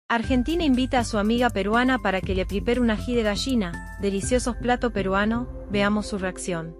Argentina invita a su amiga peruana para que le prepare un ají de gallina, delicioso plato peruano, veamos su reacción.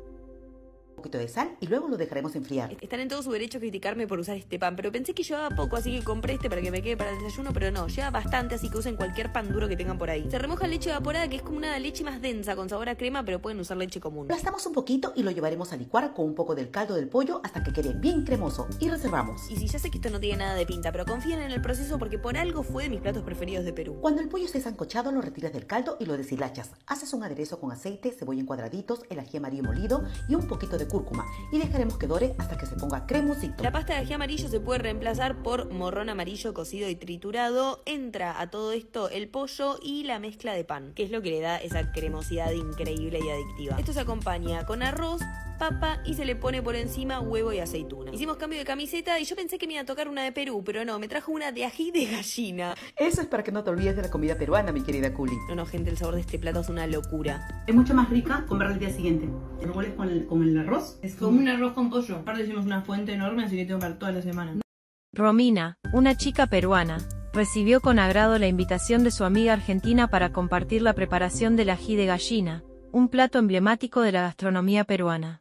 Un poquito de sal y luego lo dejaremos enfriar. Están en todo su derecho a criticarme por usar este pan, pero pensé que llevaba poco, así que compré este para que me quede para el desayuno, pero no, lleva bastante, así que usen cualquier pan duro que tengan por ahí. Se remoja leche evaporada, que es como una leche más densa, con sabor a crema, pero pueden usar leche común. Aplastamos un poquito y lo llevaremos a licuar con un poco del caldo del pollo hasta que quede bien cremoso y reservamos. Y sí, ya sé que esto no tiene nada de pinta, pero confíen en el proceso porque por algo fue de mis platos preferidos de Perú. Cuando el pollo esté sancochado, lo retiras del caldo y lo deshilachas. Haces un aderezo con aceite, cebolla en cuadraditos, el ají amarillo molido y un poquito de cúrcuma. Y dejaremos que dore hasta que se ponga cremosito. La pasta de ají amarillo se puede reemplazar por morrón amarillo cocido y triturado. Entra a todo esto el pollo y la mezcla de pan, que es lo que le da esa cremosidad increíble y adictiva. Esto se acompaña con arroz, papa y se le pone por encima huevo y aceituna. Hicimos cambio de camiseta y yo pensé que me iba a tocar una de Perú, pero no, me trajo una de ají de gallina. Eso es para que no te olvides de la comida peruana, mi querida Culi. No, gente, el sabor de este plato es una locura. Es mucho más rica comerla al día siguiente. Te revuelves con el arroz. Es como un arroz con pollo. Aparte hicimos una fuente enorme, así que tengo para toda la semana. Romina, una chica peruana, recibió con agrado la invitación de su amiga argentina para compartir la preparación del ají de gallina, un plato emblemático de la gastronomía peruana.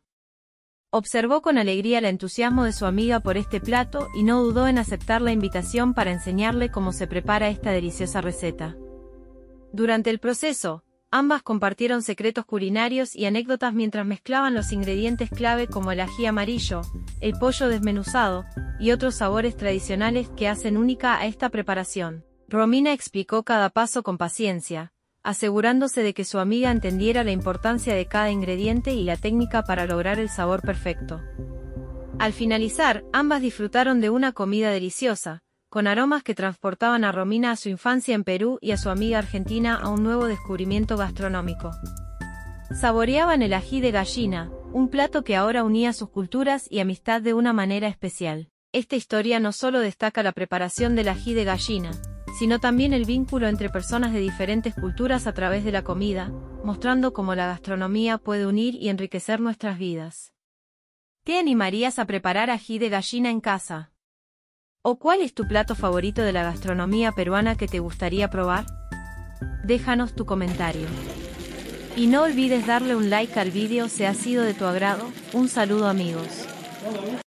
Observó con alegría el entusiasmo de su amiga por este plato y no dudó en aceptar la invitación para enseñarle cómo se prepara esta deliciosa receta. Durante el proceso, ambas compartieron secretos culinarios y anécdotas mientras mezclaban los ingredientes clave como el ají amarillo, el pollo desmenuzado y otros sabores tradicionales que hacen única a esta preparación. Romina explicó cada paso con paciencia, asegurándose de que su amiga entendiera la importancia de cada ingrediente y la técnica para lograr el sabor perfecto. Al finalizar, ambas disfrutaron de una comida deliciosa, con aromas que transportaban a Romina a su infancia en Perú y a su amiga argentina a un nuevo descubrimiento gastronómico. Saboreaban el ají de gallina, un plato que ahora unía sus culturas y amistad de una manera especial. Esta historia no solo destaca la preparación del ají de gallina, sino también el vínculo entre personas de diferentes culturas a través de la comida, mostrando cómo la gastronomía puede unir y enriquecer nuestras vidas. ¿Te animarías a preparar ají de gallina en casa? ¿O cuál es tu plato favorito de la gastronomía peruana que te gustaría probar? Déjanos tu comentario. Y no olvides darle un like al vídeo si ha sido de tu agrado. Un saludo, amigos.